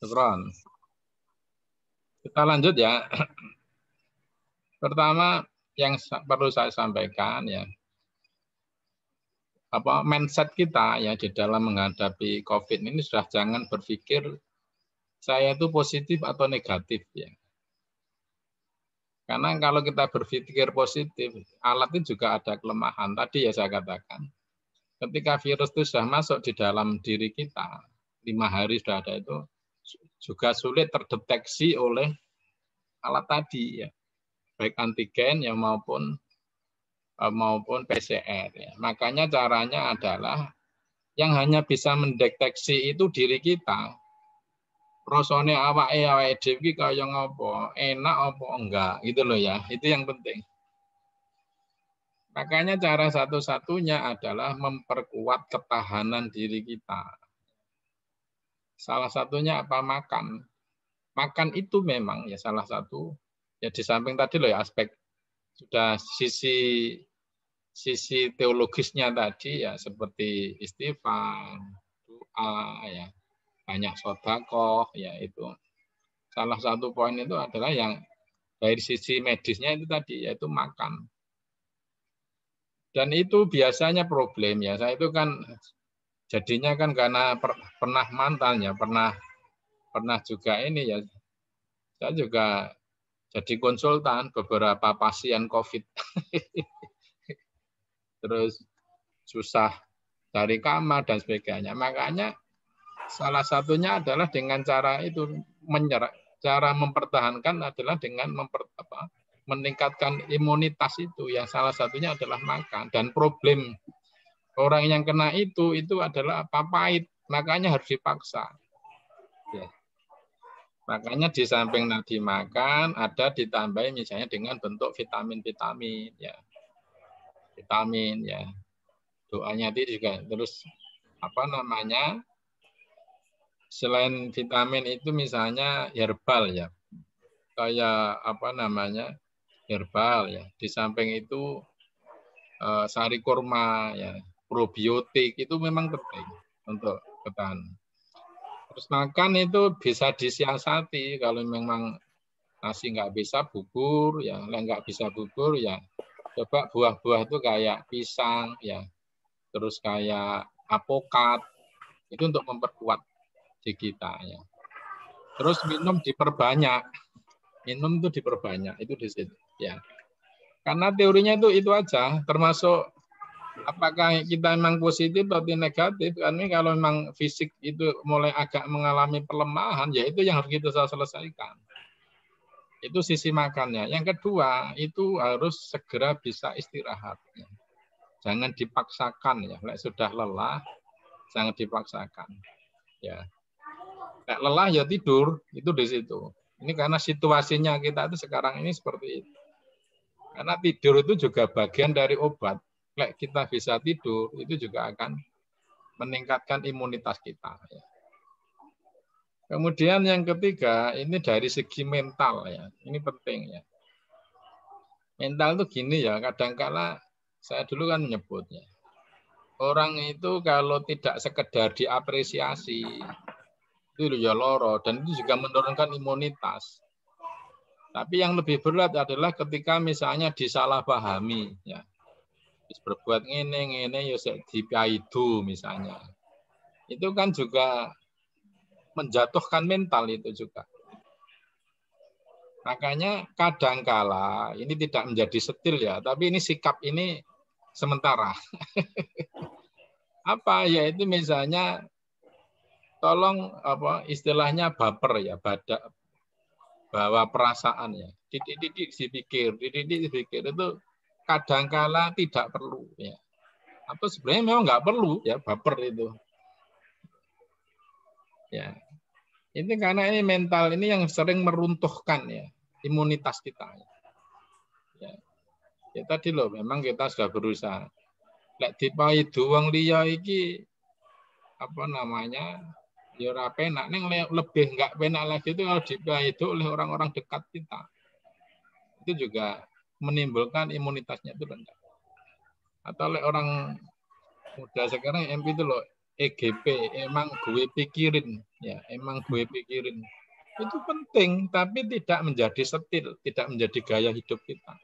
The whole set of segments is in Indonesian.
Syukron. Kita lanjut ya. Pertama yang perlu saya sampaikan ya, mindset kita ya di dalam menghadapi COVID ini sudah jangan berpikir saya itu positif atau negatif ya. Karena kalau kita berpikir positif, alat itu juga ada kelemahan. Tadi ya saya katakan, ketika virus itu sudah masuk di dalam diri kita, 5 hari sudah ada itu, juga sulit terdeteksi oleh alat tadi ya, baik antigen ya maupun PCR ya. Makanya caranya adalah yang hanya bisa mendeteksi itu diri kita. Rasane awake dhewe iki kaya ngopo, enak apa enggak, gitu loh ya. Itu yang penting. Makanya cara satu-satunya adalah memperkuat ketahanan diri kita. Salah satunya apa? Makan. Makan itu memang ya salah satu ya di samping tadi loh ya aspek sudah sisi teologisnya tadi ya seperti istighfar, doa ya, banyak sedekah ya itu. Salah satu poin itu adalah yang dari sisi medisnya itu tadi yaitu makan. Dan itu biasanya problem ya. Saya itu kan jadinya kan karena pernah mantan ya, pernah juga ini ya. Saya juga jadi konsultan beberapa pasien COVID. Terus susah cari kamar dan sebagainya. Makanya salah satunya adalah dengan cara itu cara mempertahankan adalah dengan meningkatkan imunitas itu yang salah satunya adalah makan. Dan problem orang yang kena itu adalah pahit, makanya harus dipaksa. Ya. Makanya di samping nadi makan ada ditambah misalnya dengan bentuk vitamin-vitamin ya. Vitamin ya. Doanya itu juga terus selain vitamin itu misalnya herbal ya. Kayak herbal ya. Di samping itu sari kurma ya, probiotik itu memang penting untuk ketahanan. Terus makan itu bisa disiasati kalau memang nasi nggak bisa bubur ya, nggak bisa bubur ya coba buah-buah itu kayak pisang ya, terus kayak apokat itu untuk memperkuat di kita ya. Terus minum diperbanyak, minum itu diperbanyak itu di situ ya. Karena teorinya itu aja, termasuk apakah kita memang positif atau negatif. Karena kalau memang fisik itu mulai agak mengalami pelemahan, ya itu yang harus kita selesaikan. Itu sisi makannya. Yang kedua itu harus segera bisa istirahat. Jangan dipaksakan ya. Sudah lelah, jangan dipaksakan. Ya. Lelah ya tidur, itu di situ. Ini karena situasinya kita itu sekarang ini seperti itu. Karena tidur itu juga bagian dari obat. Kita bisa tidur, itu juga akan meningkatkan imunitas kita. Kemudian yang ketiga, ini dari segi mental ya. Ini penting ya. Mental itu gini ya, kadangkala saya dulu kan menyebutnya. Orang itu kalau tidak sekedar diapresiasi, itu ya loro, dan itu juga menurunkan imunitas. Tapi yang lebih berat adalah ketika misalnya disalahpahami, ya. Berbuat ngene ya dipaidu misalnya. Itu kan juga menjatuhkan mental itu juga. Makanya kadangkala ini tidak menjadi setil ya, tapi ini sikap ini sementara. Apa yaitu misalnya tolong istilahnya baper ya, bawa perasaan ya. Didik dipikir itu kadangkala tidak perlu ya. Atau sebenarnya memang nggak perlu ya baper itu. Ya. Ini karena ini mental ini yang sering meruntuhkan ya imunitas kita. Ya. Ya tadi loh memang kita sudah berusaha. Lek dipaidu wong liya iki ya ora penak, ning lebih enggak penak lagi itu kalau dipaidu oleh orang-orang dekat kita. Itu juga menimbulkan imunitasnya itu rendah. Atau oleh orang muda sekarang MP itu loh EGP, emang gue pikirin ya emang gue pikirin. Itu penting, tapi tidak menjadi setil, tidak menjadi gaya hidup kita.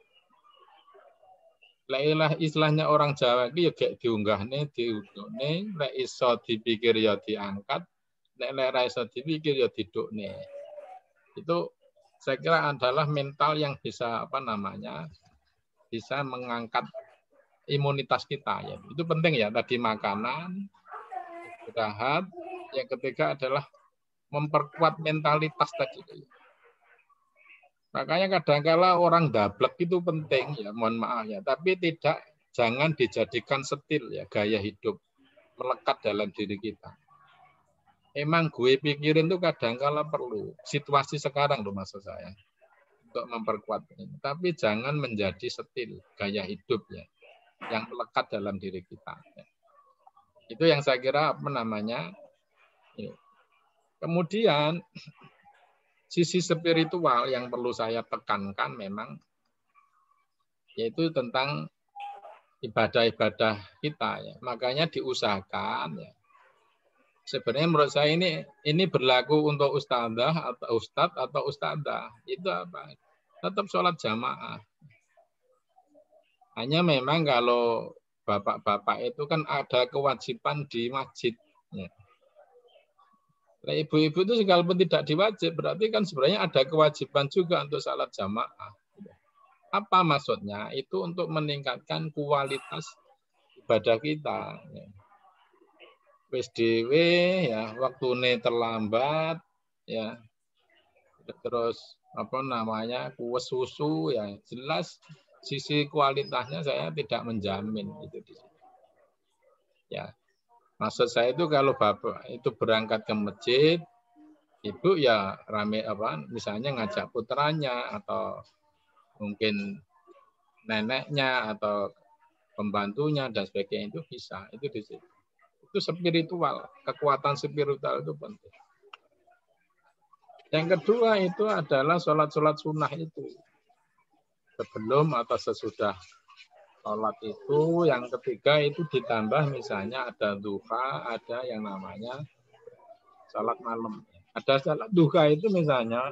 Lailah istilahnya orang Jawa iki ya gek diunggahne, diudukne, lek iso dipikir ya diangkat, lek ora iso dipikir ya didukne. Itu saya kira adalah mental yang bisa bisa mengangkat imunitas kita ya. Itu penting ya, tadi makanan, istirahat, yang ketiga adalah memperkuat mentalitas tadi. Makanya kadang-kala orang dablek itu penting ya, mohon maaf ya, tapi jangan dijadikan setil ya, gaya hidup melekat dalam diri kita. Emang gue pikirin tuh kadang-kala perlu situasi sekarang loh maksud saya untuk memperkuat ini. Tapi jangan menjadi setil gaya hidup ya, yang melekat dalam diri kita. Itu yang saya kira ya. Kemudian sisi spiritual yang perlu saya tekankan memang yaitu tentang ibadah-ibadah kita ya. Makanya diusahakan ya. Sebenarnya menurut saya ini berlaku untuk ustadzah atau ustadz atau ustadzah. Itu apa? Tetap sholat jamaah. Hanya memang kalau bapak-bapak itu kan ada kewajiban di masjid. Ya. Nah, ibu-ibu itu sekalipun tidak diwajib, berarti kan sebenarnya ada kewajiban juga untuk salat jamaah. Apa maksudnya? Itu untuk meningkatkan kualitas ibadah kita. Wis dhewe ya, waktune terlambat ya. Terus kuwes susu ya, jelas sisi kualitasnya saya tidak menjamin itu di situ. Ya. Maksud saya itu kalau bapak itu berangkat ke masjid, ibu ya rame misalnya ngajak putranya atau mungkin neneknya atau pembantunya dan sebagainya itu bisa. Itu di situ. Itu spiritual, kekuatan spiritual itu penting. Yang kedua itu adalah sholat-sholat sunnah itu. Sebelum atau sesudah sholat itu, yang ketiga itu ditambah misalnya ada duha, ada yang namanya sholat malam. Ada sholat duha itu misalnya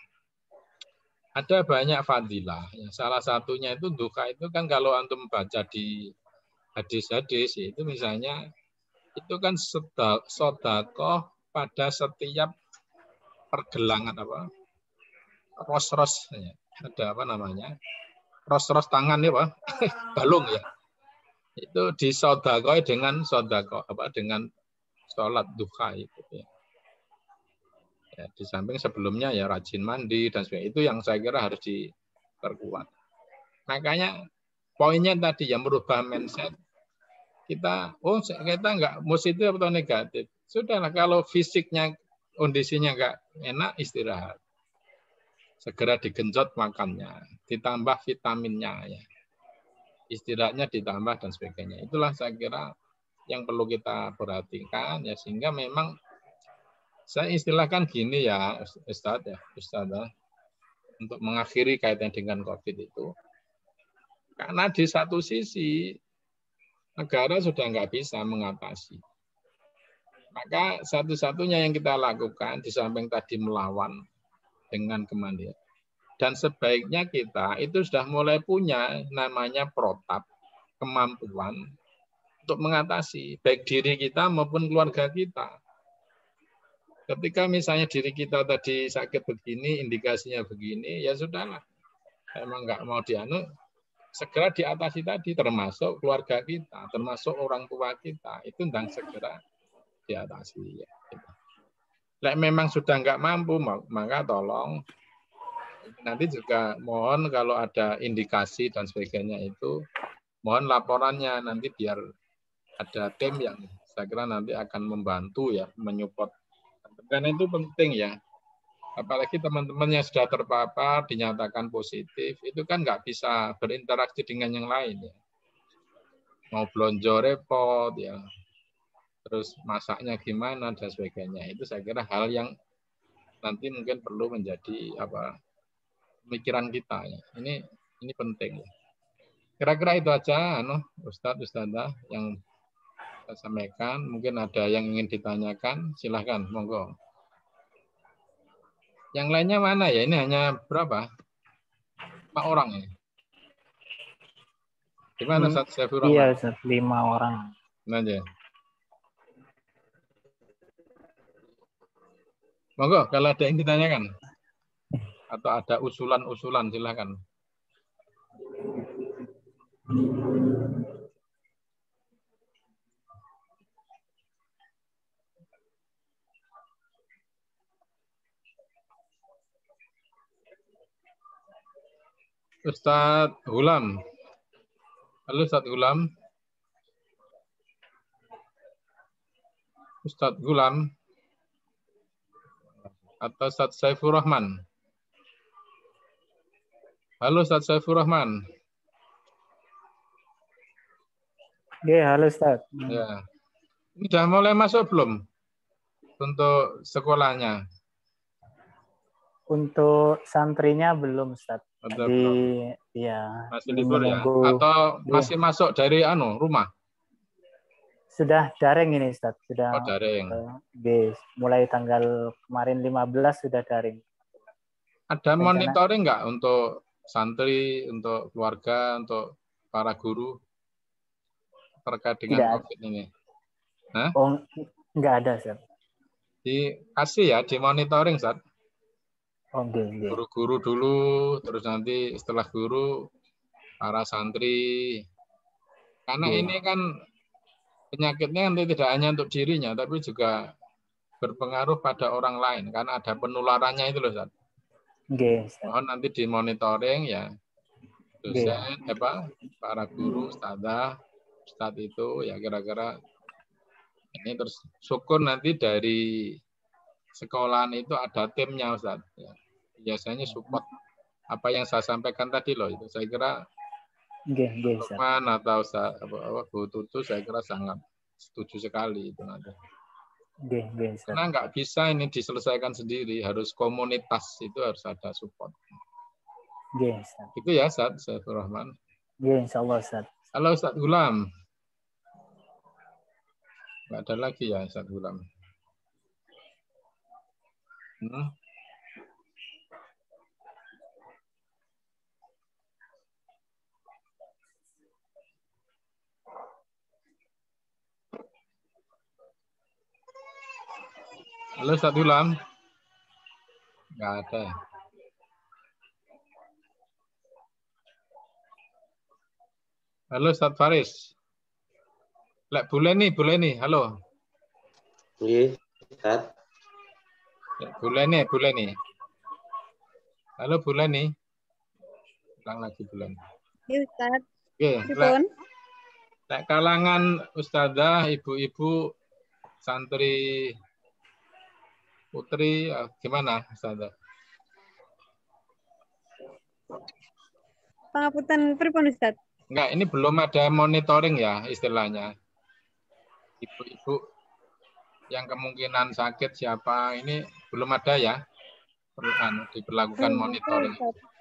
ada banyak fadilah. Salah satunya itu duha itu kan kalau antum baca di hadis-hadis itu misalnya itu kan sodakoh pada setiap pergelangan ros-ros ada ros-ros tangan ya Pak balung ya itu disodakoi dengan dengan sholat duha itu ya. Ya, di samping sebelumnya ya rajin mandi dan sebagainya itu yang saya kira harus diperkuat. Makanya poinnya tadi yang merubah mindset kita nggak positif atau negatif. Sudahlah kalau fisiknya kondisinya nggak enak istirahat. Segera digenjot makannya, ditambah vitaminnya ya. Istirahatnya ditambah dan sebagainya. Itulah saya kira yang perlu kita perhatikan ya sehingga memang saya istilahkan gini ya Ustadz untuk mengakhiri kaitan dengan COVID itu. Karena di satu sisi negara sudah nggak bisa mengatasi. Maka satu-satunya yang kita lakukan di samping tadi melawan dengan kemandirian. Dan sebaiknya kita itu sudah mulai punya namanya protap, kemampuan untuk mengatasi baik diri kita maupun keluarga kita. Ketika misalnya diri kita tadi sakit begini, indikasinya begini, ya sudahlah. Emang nggak mau segera diatasi tadi, termasuk keluarga kita, termasuk orang tua kita, itu tentang segera diatasi. Ya. Lek memang sudah nggak mampu, maka tolong nanti juga mohon kalau ada indikasi dan sebagainya itu, mohon laporannya nanti biar ada tim yang saya kira nanti akan membantu ya, menyupport. Karena itu penting ya. Apalagi teman-teman yang sudah terpapar, dinyatakan positif, itu kan nggak bisa berinteraksi dengan yang lain ya. Mau belanja repot ya, terus masaknya gimana dan sebagainya. Itu saya kira hal yang nanti mungkin perlu menjadi pemikiran kita ya. Ini penting ya. Kira-kira itu aja Ustadz Ustadzah yang saya sampaikan. Mungkin ada yang ingin ditanyakan, silahkan monggo. Yang lainnya mana ya? Ini hanya berapa? 4 orang ya. Gimana Ustaz Saifur Iya, Rahman? Ustaz, 5 orang. Aja. Monggo kalau ada yang ditanyakan atau ada usulan-usulan silakan. Ustadz Hulam. Halo Ustadz Hulam. Ustadz Hulam. Atau Ustadz Saifur Rahman. Halo Ustadz Saifur Rahman. Iya, halo Ustaz. Ya. Ini sudah mulai masuk belum? Untuk sekolahnya? Untuk santrinya belum, Ustaz. Atau Jadi, belum? ya, Masih libur ya? menunggu. Atau Iya, masih masuk dari rumah? sudah daring ini, Ustaz. Sudah Oh, daring. mulai tanggal kemarin 15 sudah daring. Ada Rencana monitoring nggak untuk santri, untuk keluarga, untuk para guru terkait dengan tidak COVID ini? Hah? oh, nggak ada, Ustaz. Dikasih ya, dimonitoring, Ustaz. Oh, okay. Guru-guru dulu, terus nanti setelah guru, para santri. Karena ini kan penyakitnya nanti tidak hanya untuk dirinya, tapi juga berpengaruh pada orang lain. Karena ada penularannya itu loh, Ustaz. Mohon nanti dimonitoring ya, dosen, para guru, ustadzah, ustadz itu ya kira-kira ini terus syukur nanti dari sekolahan itu ada timnya Ustaz. Ya. Biasanya support apa yang saya sampaikan tadi loh itu saya kira Lukman atau Bu Tutu saya kira sangat setuju sekali itu nanti. Karena nggak bisa ini diselesaikan sendiri, harus komunitas itu harus ada support. Itu ya Ustaz Saifur Rahman. Iya, insyaallah Ustaz. Halo Ustaz Gulam. Nggak ada lagi ya Ustaz Gulam. Halo Ustaz Gulam. Nggak ada. Halo Ustaz Faris. Boleh nih. Halo. Iya, Ustaz. Boleh nih. Halo boleh nih. Ulang lagi bulan. Iya Ustaz. Oke. Kalangan ustadzah, ibu-ibu, santri, putri, gimana ustadzah? Pangapunten pripun Ustaz? Enggak, ini belum ada monitoring ya istilahnya. Ibu-ibu yang kemungkinan sakit siapa ini belum ada ya. Diberlakukan monitoring.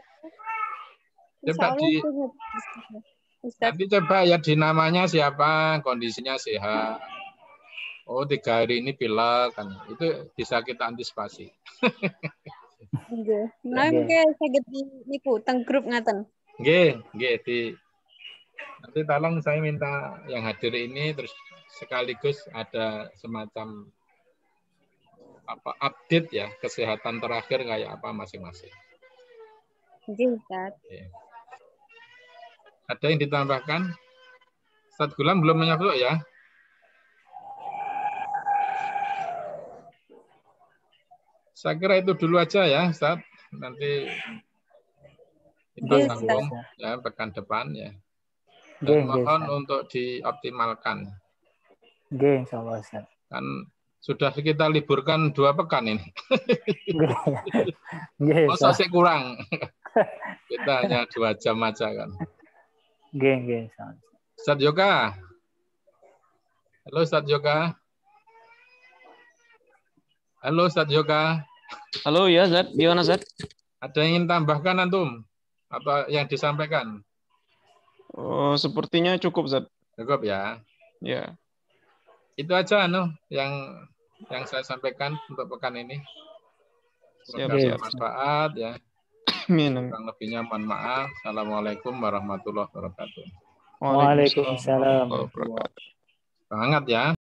Nanti coba ya di namanya siapa, kondisinya sehat. Oh 3 hari ini pilek kan. Itu bisa kita antisipasi. Nggih. Nangke saged niku teng grup ngaten. Nggih, nanti tolong saya minta yang hadir ini terus sekaligus ada semacam update ya kesehatan terakhir kayak apa masing-masing. Nggih, Ustaz. Ada yang ditambahkan? Ustaz Gulam belum menyebut ya? Saya kira itu dulu aja ya, Ustaz. Nanti kita sambung ya pekan depan ya. Dan mohon untuk dioptimalkan. Insyaallah Ustaz. Kan sudah kita liburkan 2 pekan ini. Masa sih kurang. Kita hanya 2 jam aja kan. Ustaz Yoga. Halo Ustaz Yoga. Halo Ustaz Yoga. Halo ya Zat, gimana Zat? Ada yang ingin tambahkan antum? Apa yang disampaikan? Oh, sepertinya cukup Zat. Cukup ya. Ya. Itu aja yang saya sampaikan untuk pekan ini. Semoga Siap, siap. bermanfaat ya. Amin. Amin. Kurang lebihnya mohon maaf. Assalamualaikum warahmatullahi wabarakatuh. Waalaikumsalam. warahmatullahi wabarakatuh. Semangat ya.